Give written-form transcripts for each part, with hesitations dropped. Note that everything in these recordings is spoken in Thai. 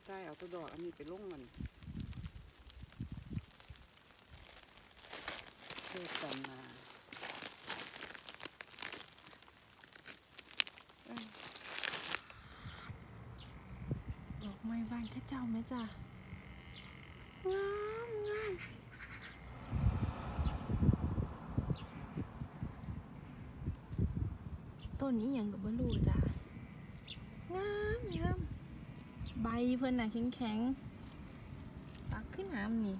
ใช่เอาตัวดอกอันนี้ไปลงมันเพื่อกันมาดอกไม้บ้านข้าเจ้าไหมจ้ะงามงามต้นนี้อย่างกับบลูจ้ะงามงามใบเพิ่นน่ะแข็งแข็งปักขึ้นน้ำนี่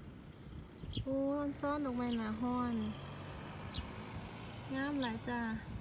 โอ้ซ้อนดอกไม้หนาฮ้อนงามหลายจ้ะ